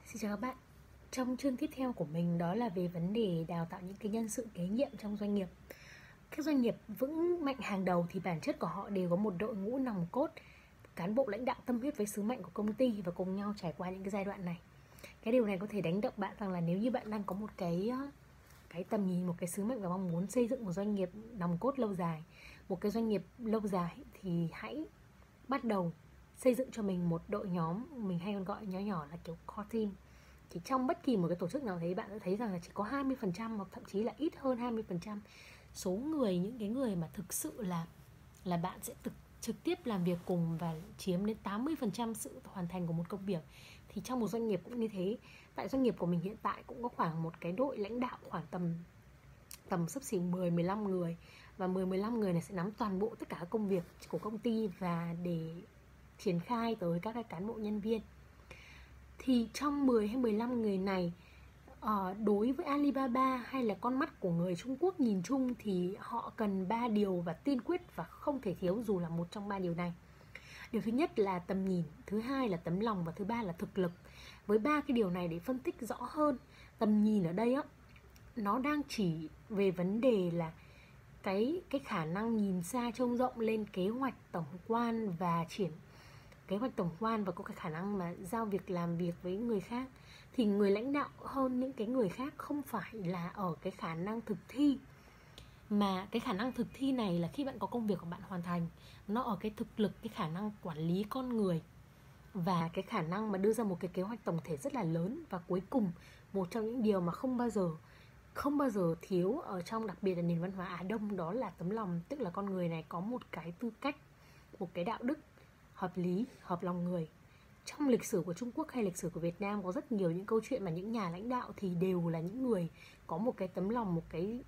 Xin chào các bạn. Trong chương tiếp theo của mình đó là về vấn đề đào tạo những cái nhân sự kế nhiệm trong doanh nghiệp. Các doanh nghiệp vững mạnh hàng đầu thì bản chất của họ đều có một đội ngũ nòng cốt, cán bộ lãnh đạo tâm huyết với sứ mệnh của công ty và cùng nhau trải qua những cái giai đoạn này. Cái điều này có thể đánh động bạn rằng là nếu như bạn đang có một cái tầm nhìn, một cái sứ mệnh và mong muốn xây dựng một doanh nghiệp nòng cốt lâu dài, một cái doanh nghiệp lâu dài, thì hãy bắt đầu xây dựng cho mình một đội nhóm, mình hay còn gọi nhỏ nhỏ là kiểu core team. Thì trong bất kỳ một cái tổ chức nào thấy, bạn sẽ thấy rằng là chỉ có 20% hoặc thậm chí là ít hơn 20% số người, những cái người mà thực sự là bạn sẽ trực tiếp làm việc cùng và chiếm đến 80% sự hoàn thành của một công việc. Thì trong một doanh nghiệp cũng như thế. Tại doanh nghiệp của mình hiện tại cũng có khoảng một cái đội lãnh đạo khoảng tầm xấp xỉ 10-15 người. Và 10-15 người này sẽ nắm toàn bộ tất cả các công việc của công ty và để triển khai tới các cái cán bộ nhân viên. Thì trong 10 hay 15 người này, đối với Alibaba hay là con mắt của người Trung Quốc nhìn chung thì họ cần 3 điều và tiên quyết và không thể thiếu dù là một trong 3 điều này. Điều thứ nhất là tầm nhìn, thứ hai là tấm lòng và thứ ba là thực lực. Với 3 cái điều này để phân tích rõ hơn, tầm nhìn ở đây á, nó đang chỉ về vấn đề là cái khả năng nhìn xa trông rộng lên kế hoạch tổng quan và kế hoạch tổng quan và có cái khả năng mà giao việc, làm việc với người khác. Thì người lãnh đạo hơn những cái người khác không phải là ở cái khả năng thực thi, mà cái khả năng thực thi này là khi bạn có công việc của bạn hoàn thành, nó ở cái thực lực, cái khả năng quản lý con người và cái khả năng mà đưa ra một cái kế hoạch tổng thể rất là lớn. Và cuối cùng, một trong những điều mà không bao giờ thiếu ở trong đặc biệt là nền văn hóa Á Đông, đó là tấm lòng. Tức là con người này có một cái tư cách, một cái đạo đức hợp lý, hợp lòng người. Trong lịch sử của Trung Quốc hay lịch sử của Việt Nam có rất nhiều những câu chuyện mà những nhà lãnh đạo thì đều là những người có một cái tấm lòng,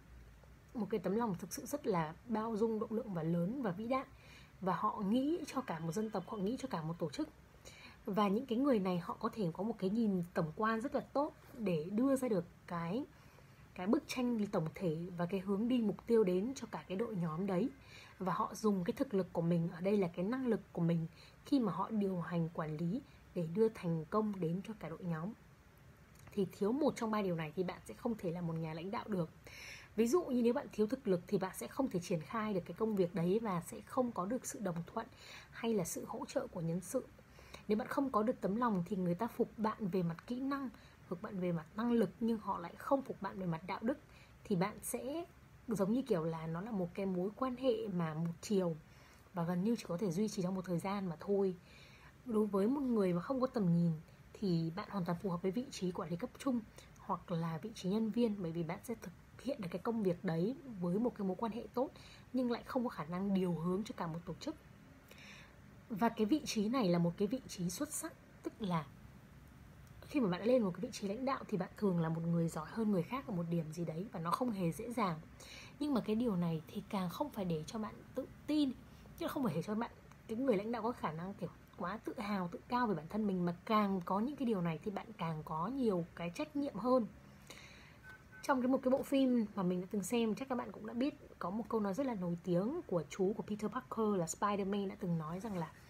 một cái tấm lòng thực sự rất là bao dung, độ lượng và lớn và vĩ đại. Và họ nghĩ cho cả một dân tộc, họ nghĩ cho cả một tổ chức. Và những cái người này họ có thể có một cái nhìn tổng quan rất là tốt để đưa ra được cái bức tranh tổng thể và cái hướng đi, mục tiêu đến cho cả cái đội nhóm đấy. Và họ dùng cái thực lực của mình, ở đây là cái năng lực của mình, khi mà họ điều hành, quản lý để đưa thành công đến cho cả đội nhóm. Thì thiếu một trong 3 điều này thì bạn sẽ không thể là một nhà lãnh đạo được. Ví dụ như nếu bạn thiếu thực lực thì bạn sẽ không thể triển khai được cái công việc đấy và sẽ không có được sự đồng thuận hay là sự hỗ trợ của nhân sự. Nếu bạn không có được tấm lòng thì người ta phục bạn về mặt kỹ năng, phục bạn về mặt năng lực, nhưng họ lại không phục bạn về mặt đạo đức. Thì bạn sẽ giống như kiểu là nó là một cái mối quan hệ mà một chiều và gần như chỉ có thể duy trì trong một thời gian mà thôi. Đối với một người mà không có tầm nhìn thì bạn hoàn toàn phù hợp với vị trí quản lý cấp trung hoặc là vị trí nhân viên, bởi vì bạn sẽ thực hiện được cái công việc đấy với một cái mối quan hệ tốt nhưng lại không có khả năng điều hướng cho cả một tổ chức. Và cái vị trí này là một cái vị trí xuất sắc, tức là khi mà bạn đã lên một cái vị trí lãnh đạo thì bạn thường là một người giỏi hơn người khác ở một điểm gì đấy và nó không hề dễ dàng. Nhưng mà cái điều này thì càng không phải để cho bạn tự tin, chứ không phải để cho bạn, cái người lãnh đạo có khả năng kiểu quá tự hào, tự cao về bản thân mình, mà càng có những cái điều này thì bạn càng có nhiều cái trách nhiệm hơn. Trong một cái bộ phim mà mình đã từng xem, chắc các bạn cũng đã biết, có một câu nói rất là nổi tiếng của chú của Peter Parker là Spider-Man đã từng nói rằng là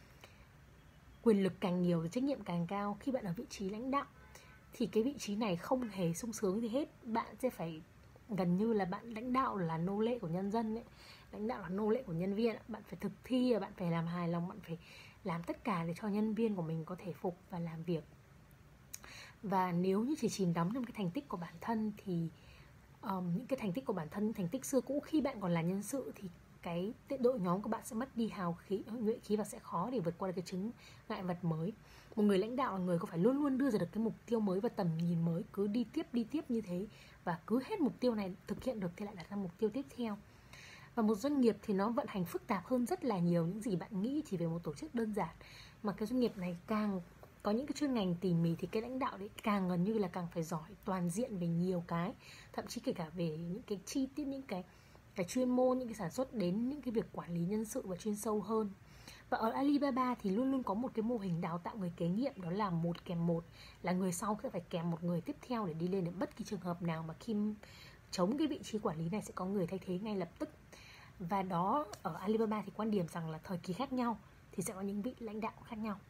quyền lực càng nhiều thì trách nhiệm càng cao. Khi bạn ở vị trí lãnh đạo thì cái vị trí này không hề sung sướng gì hết. Bạn sẽ phải gần như là bạn lãnh đạo là nô lệ của nhân dân ấy. Lãnh đạo là nô lệ của nhân viên. Bạn phải thực thi, bạn phải làm hài lòng, bạn phải làm tất cả để cho nhân viên của mình có thể phục và làm việc. Và nếu như chỉ chìm đắm trong cái thành tích của bản thân thì những cái thành tích của bản thân, thành tích xưa cũ khi bạn còn là nhân sự, thì cái đội nhóm của bạn sẽ mất đi hào khí, nhuệ khí và sẽ khó để vượt qua được cái chứng ngại vật mới. Một người lãnh đạo là người có phải luôn luôn đưa ra được cái mục tiêu mới và tầm nhìn mới, cứ đi tiếp như thế, và cứ hết mục tiêu này thực hiện được thì lại đặt ra mục tiêu tiếp theo. Và một doanh nghiệp thì nó vận hành phức tạp hơn rất là nhiều những gì bạn nghĩ chỉ về một tổ chức đơn giản. Mà cái doanh nghiệp này càng có những cái chuyên ngành tỉ mỉ thì cái lãnh đạo đấy càng gần như là càng phải giỏi toàn diện về nhiều cái, thậm chí kể cả về những cái chi tiết, những cái chuyên môn, những cái sản xuất, đến những cái việc quản lý nhân sự và chuyên sâu hơn. Và ở Alibaba thì luôn luôn có một cái mô hình đào tạo người kế nhiệm, đó là 1 kèm 1, là người sau sẽ phải kèm một người tiếp theo để đi lên đến bất kỳ trường hợp nào mà khi chống cái vị trí quản lý này sẽ có người thay thế ngay lập tức. Và đó, ở Alibaba thì quan điểm rằng là thời kỳ khác nhau thì sẽ có những vị lãnh đạo khác nhau.